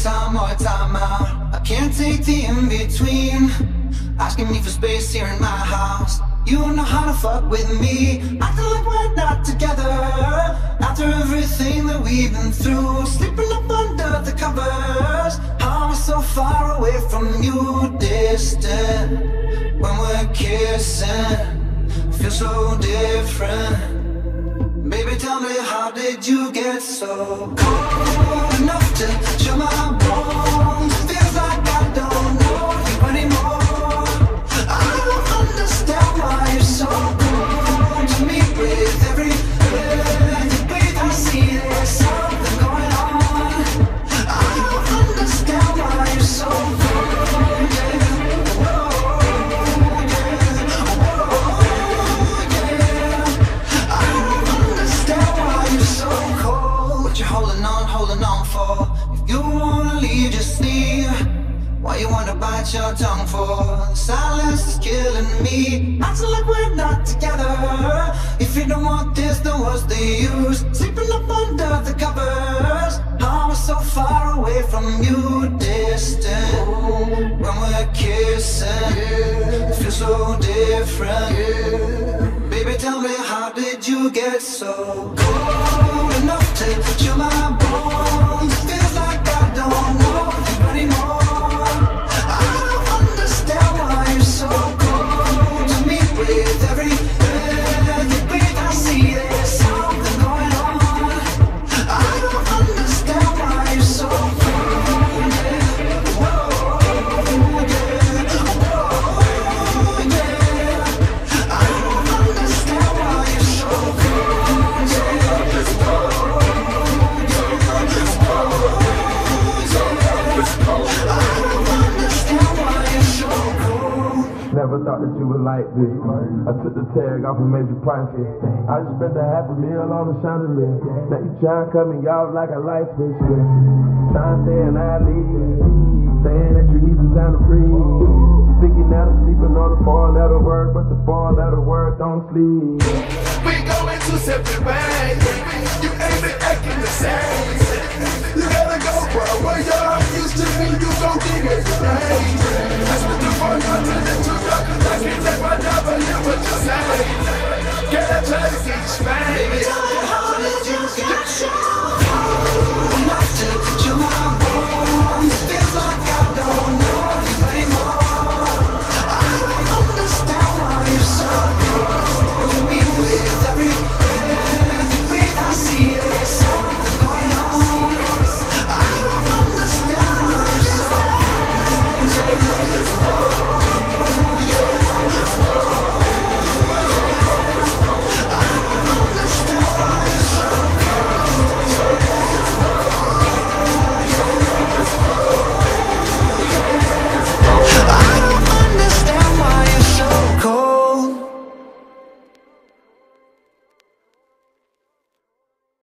time or time out. I can't take the in-between, asking me for space here in my house. You know how to fuck with me, acting like we're not together. After everything that we've been through, sleeping up under the covers. I'm so far away from you, distant. When we're kissing, feel so different. Baby, tell me, how did you get so cold enough to chill my bones? Feels like I don't know you anymore. I don't understand why you're so cold to me. With every breath I see there's something going on. I don't understand why you're so cold. Holding on for. If you wanna leave, just leave. Why you wanna bite your tongue for? The silence is killing me, acting like we're not together. If you don't want this, then what's the use? Sleeping up under the covers. I'm so far away from you, distant. When we're kissing, it feels so different. Baby, tell me, how did you get so cold enough to chill my bones? Feels like I don't know you anymore. I don't understand why you're so cold to me. With every breath you breathe, I see there's something going on. I don't understand why you're so cold. Never thought that you would like this. I took the tag off and made you priceless. I just spent a $500,000 on the chandelier. Now you tryna cut me off like a light switch. Tryna stay in our league, saying that you need some time to breathe. Thinking that I'm sleeping on the 4-letter word, but the 4-letter word don't sleep. We go into separate ways. You ain't